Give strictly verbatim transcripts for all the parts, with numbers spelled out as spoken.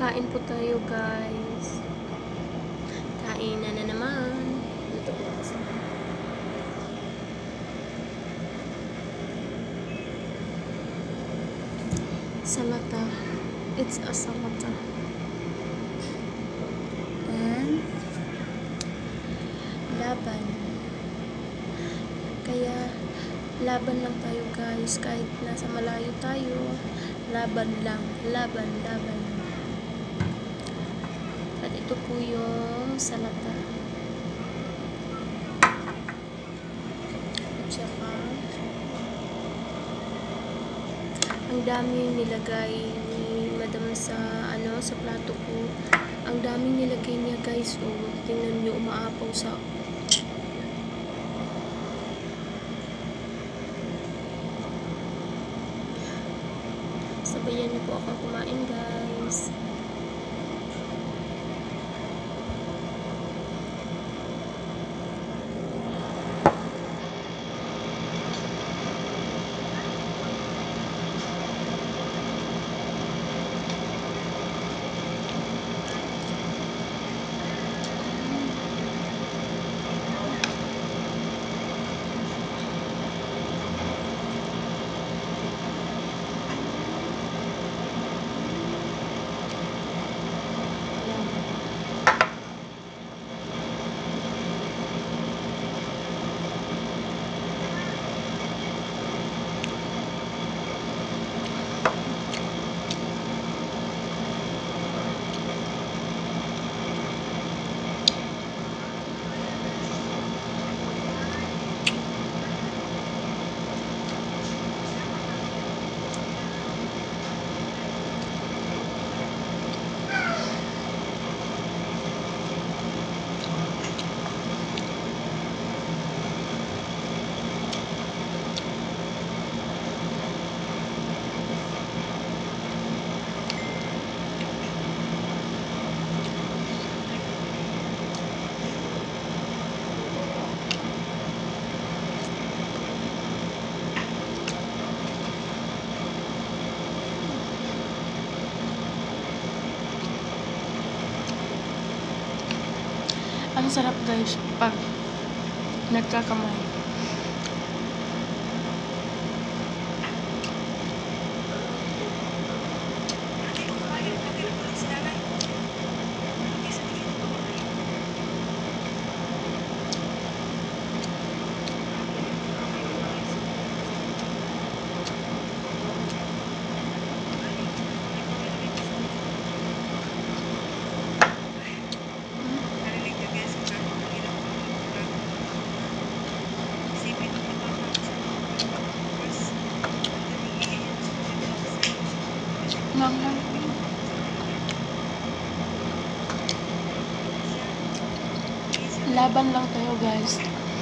Kain po tayo, guys. Kain na na naman. Dito po kasi. Salata. It's a salata. And laban. Kaya laban lang tayo, guys. Kahit nasa malayo tayo, laban lang. Laban, laban. At ito po yung salata. At saka ang dami nilagay ni madam sa ano sa plato ko. Ang daming nilagay niya, guys. Oh, tingnan niyo, umaapaw sa sabayan niyo po akong kumain, guys. Ang sarap, guys, pag nagkakamay. Laban lang tayo, guys.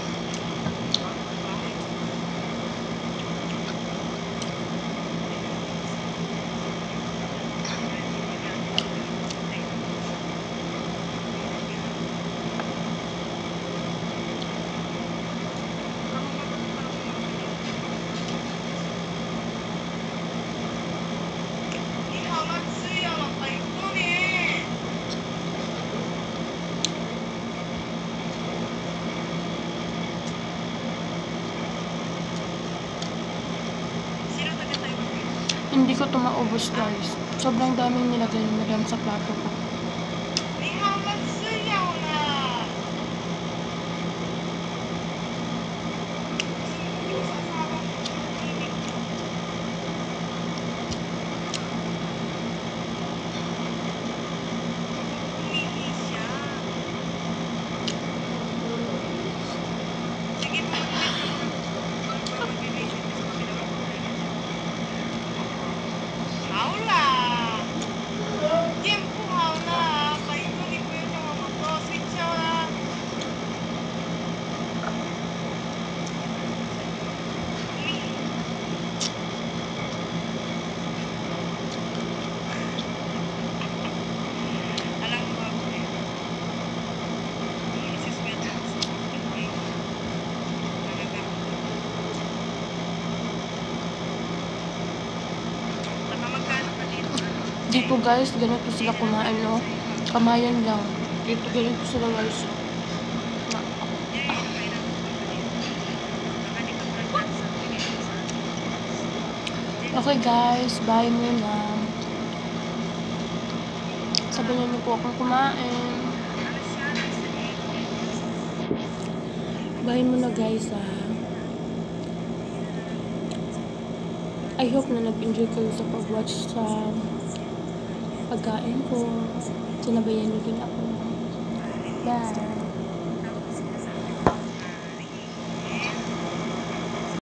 Hindi ko ito maubos, guys. Sobrang daming nilagay ni madam sa plato ko. Dito guys, ganito sila kumain, no? Kamayan lang. Dito ganito sila guys. Okay guys, bye muna. Sabayan niyo po akong kumain. Bye muna guys ah. I hope na nag-enjoy kayo sa pag-watch sa pagkain ko. Sinabayan niyo din ako. Bye!